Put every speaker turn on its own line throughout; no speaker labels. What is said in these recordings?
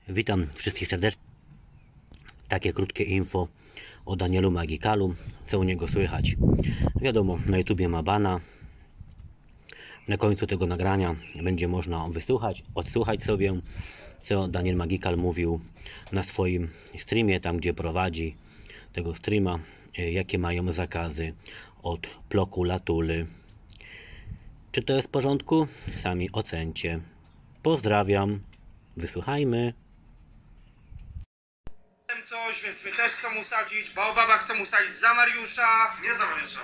Witam wszystkich serdecznie. Takie krótkie info o Danielu Magikalu, co u niego słychać. Wiadomo, na YouTubie ma bana. Na końcu tego nagrania będzie można wysłuchać, odsłuchać sobie, co Daniel Magikal mówił na swoim streamie, tam gdzie prowadzi tego streama, jakie mają zakazy od Prokuratury. Czy to jest w porządku? Sami ocencie. Pozdrawiam. Wysłuchajmy.
Coś, więc mnie też chcą usadzić. Baobaba chcą usadzić za Mariusza.
Nie za Mariusza.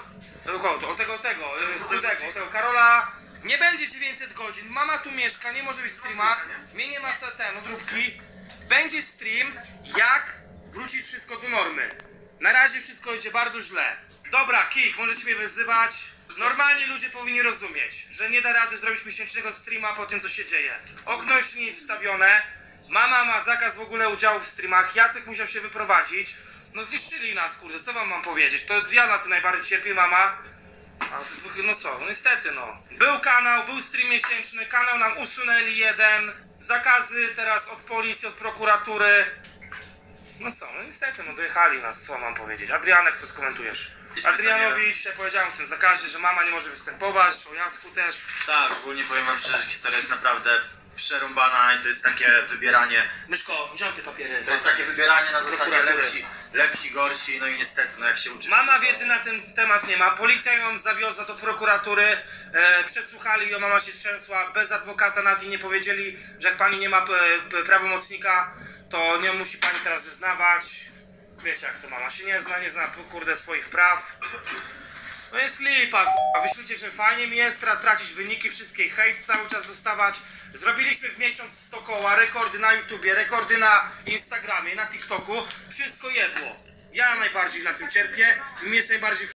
Tego Karola. Nie będzie 900 godzin. Mama tu mieszka, nie może być streama. Mnie nie ma odróbki. Będzie stream, jak wrócić wszystko do normy. Na razie wszystko idzie bardzo źle. Dobra, Kik, możecie mnie wyzywać. Normalni ludzie powinni rozumieć, że nie da rady zrobić miesięcznego streama po tym, co się dzieje. Okno jeszcze nie jest wstawione. Mama ma zakaz w ogóle udziału w streamach. Jacek musiał się wyprowadzić. No zniszczyli nas, kurde, co wam mam powiedzieć? To ja na tym najbardziej cierpię, mama. No co, no niestety no. Był kanał, był stream miesięczny, kanał nam usunęli jeden. Zakazy teraz od policji, od prokuratury. No co, no niestety, no dojechali nas, co mam powiedzieć. Adrianek, to skomentujesz. Adrianowi dzisiaj powiedziałem w tym zakazie, że mama nie może występować, o Jacku też.
Tak, ogólnie powiem wam szczerze, że historia jest naprawdę przerąbana i to jest takie wybieranie.
Myszko, wziąłem te papiery.
To jest takie wybieranie na zasadzie
prokuratury.
lepsi, gorsi, no i niestety, no jak się uczy.
Mama wiedzy na ten temat nie ma. Policja ją zawiozła do prokuratury, przesłuchali ją, mama się trzęsła, bez adwokata nawet jej nie powiedzieli, że jak pani nie ma prawomocnika, to nie musi pani teraz zeznawać. Wiecie jak to mama się nie zna kurde swoich praw. No jest lipa, wyślijcie, że fajnie mi jest tracić wyniki, wszystkie hejt cały czas dostawać. Zrobiliśmy w miesiąc 100 koła, rekordy na YouTubie, rekordy na Instagramie, na TikToku. Wszystko jedło. Ja najbardziej na tym cierpię, mi jest najbardziej